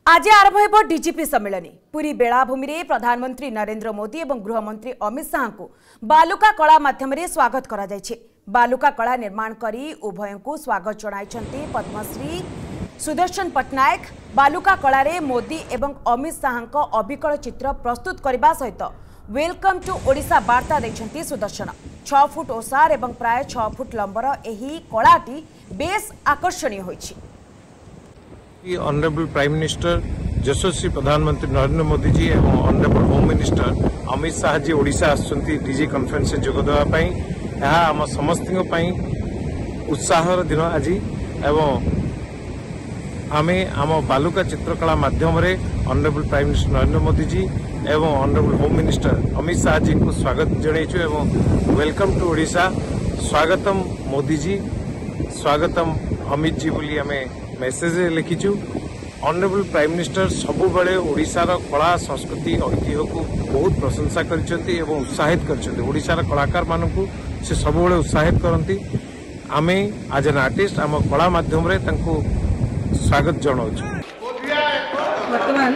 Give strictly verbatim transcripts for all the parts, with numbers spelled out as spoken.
आज आरंभ हो डीजीपी सम्मेलन। पूरी बेलाभूमि में प्रधानमंत्री नरेंद्र मोदी और गृहमंत्री अमित शाह को बालुका कला माध्यम स्वागत करा जायछि। बालुका कला निर्माण करी उभय को स्वागत जणाइछन्ति पद्मश्री सुदर्शन पट्टनायक। बालुका कला रे मोदी एवं अमित शाह अविकल चित्र प्रस्तुत करने सहित वेलकम टू ओडिशा वार्ता देछन्ति सुदर्शन। छह फुट ओसार एवं प्राय छह फुट लंबर एही कलाटी बेस आकर्षणीय होइछि। ऑनरेबल प्राइम मिनिस्टर यशस्वी प्रधानमंत्री नरेंद्र मोदी जी एवं honourable home minister Amit Shah ji Odisha आसुचंती डीजी कॉन्फ्रेंस से जोग देवा पई। यह आम समस्तियों पई उत्साहर दिन आज एवं आमे आम बालुका चित्रकला माध्यम रे honourable prime minister Narendra Modi ji एवं honourable home minister Amit Shah ji को स्वागत जणाइछु एवं वेलकम टू ओडिशा। स्वागतम मोदी जी, स्वागतम अमित जी बोली आमे मेसेज लिखिचु। ऑनरेबल प्राइम मिनिस्टर सबु बेले ओडिशार कला संस्कृति ऐतिह्य को बहुत प्रशंसा करछन्ती एवं उत्साहित करछन्ती। ओडिशार कलाकार मानकु से सबु बेले उत्साहित करन्ती। आमे आज एन आर्टिस्ट आम कला माध्यम रे तांको स्वागत जणाउछु। वर्तमान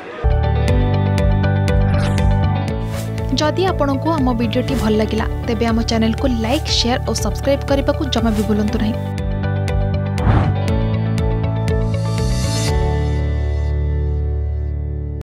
जदि आपंक आम भिडी भल लगा तेब आम चैनल को लाइक, शेयर और सब्सक्राइब करने को जमा भी भूलु नहीं।